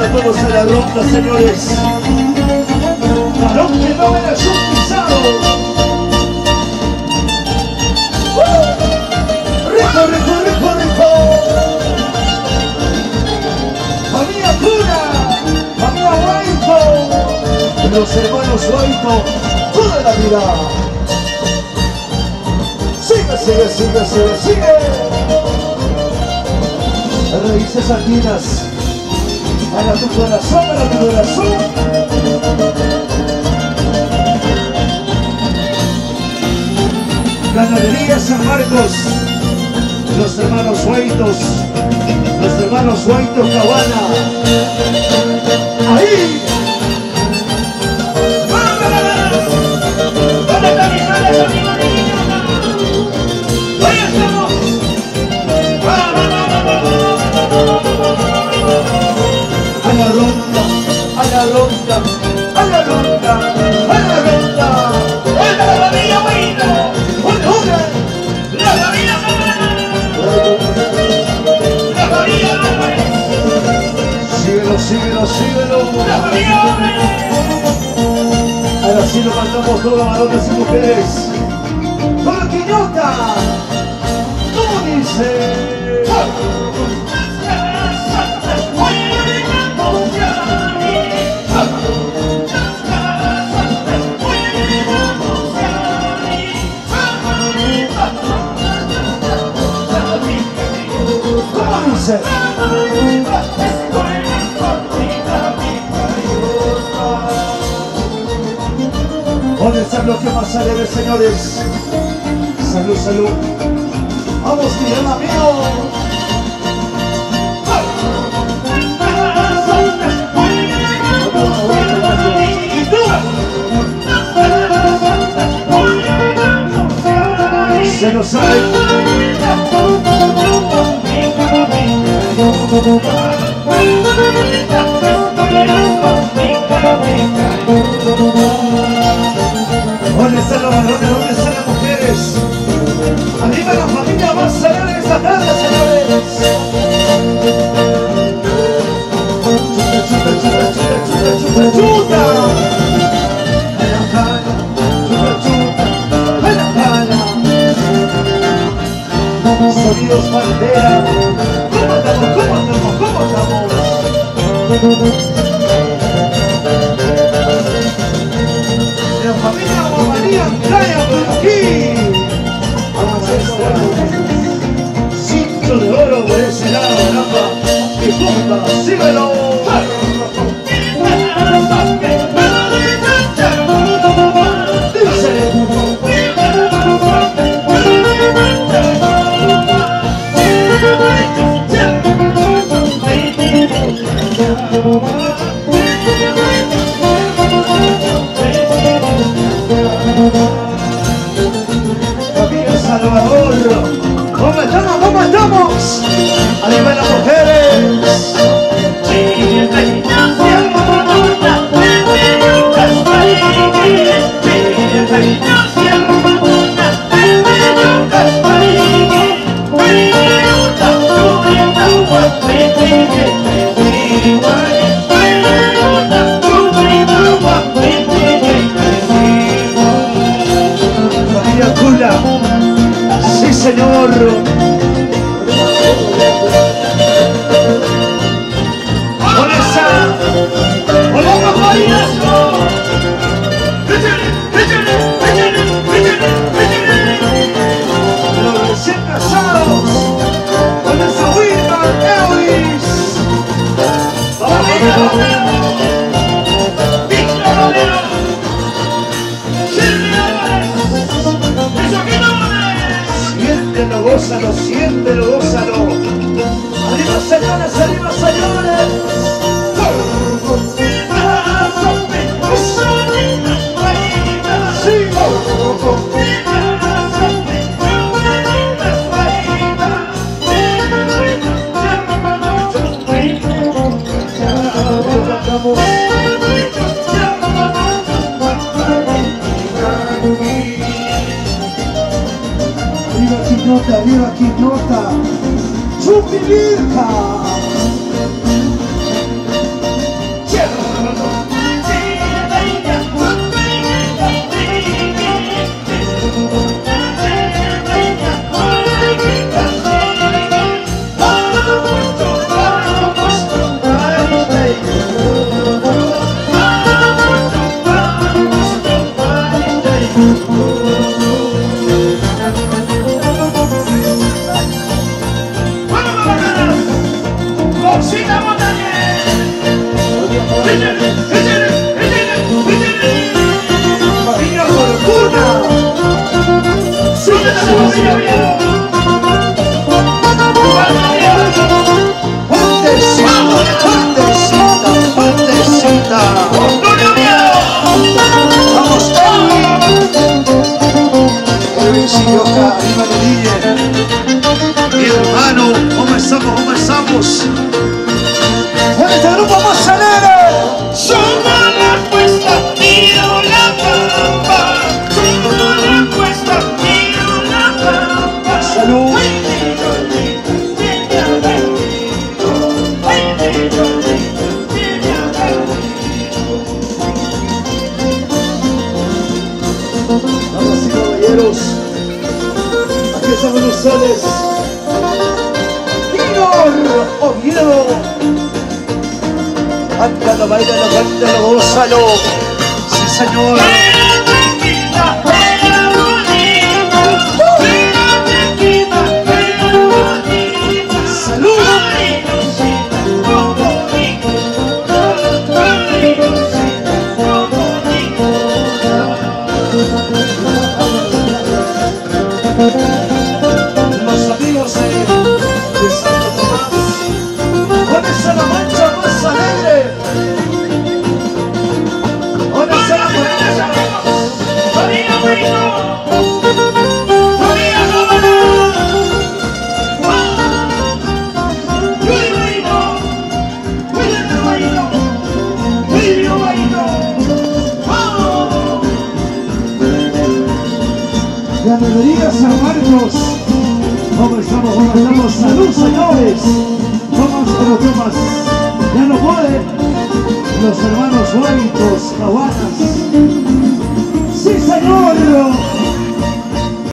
Vamos a la ronda, señores. Varón que no era un pisado. Rico, rico, rico, rico. Familia Cuna, familia Guaito, los hermanos Guaito, toda la vida. Sigue, sigue, sigue, sigue, sigue. Raíces andinas. Haga tu corazón, haga tu corazón. Ganadería San Marcos, los hermanos Guaitos, Cabana. Ahí. A la ronda, a la ronda, a la ronda, a la ronda. ¡Hola la familia Guaito! ¡Hola, hola! ¡La familia Álvarez! ¡La familia Álvarez! Síguelo, síguelo, síguelo. ¡La familia Álvarez! Ahora sí lo mandamos todos, varones y mujeres. ¡Con la quiñota! ¿Cómo dice? ¿Dónde está el bloque más alegre, señores? Salud, salud. Vamos, Miguel, amigo. ¿Y tú? Se nos sale. ¿Dónde están los varones? ¿Dónde están las mujeres? Arriba la familia más alegre esta tarde, señores. Chuta, chuta, chuta, chuta, chuta, chuta. A la jala, chuta, chuta, a la jala. Sonidos bandera. ¿Cómo estamos? ¿Cómo estamos? ¿Cómo estamos? La familia Guamaría Playa por aquí. Vamos a estar cinto de oro por ese lado, caramba. Y punta, síguelo. Familia Salvador, ¿cómo estamos? ¿Cómo estamos? Arriba las mujeres. Familia Cula, sí señor. ¿Dónde está? ¡Hola, payaso! Los recién casados, ¿dónde está Wilmar, Elvis? ¡Vamos! Siéntelo, gózalo, siéntelo, gózalo. Arriba, señores, arriba, señores. Sí. Viva Quiñota, Chupi Virja. Vamos, Elvin Silloca, hermano DJ. Mi hermano, ¿cómo estamos? ¿Cómo estamos? ¡En este grupo más alegre! Somos la cuesta y la pampa. Somos la cuesta y la pampa. ¡Salud! Damas y caballeros, aquí estamos ustedes. ¡Señor Oviedo! Cántalo, bailalo, cántalo, gózalo. Sí, señor. ¡Salud! Los amigos de Santo Tomás, ¿dónde está la mancha más alegre? ¿Dónde está la mancha? La melodía San Marcos. ¿Cómo estamos? ¿Cómo estamos? ¡Salud, señores! Tomas pero tomas. Ya no puede. Los hermanos Guaitos, Cabanas. ¡Sí, señor!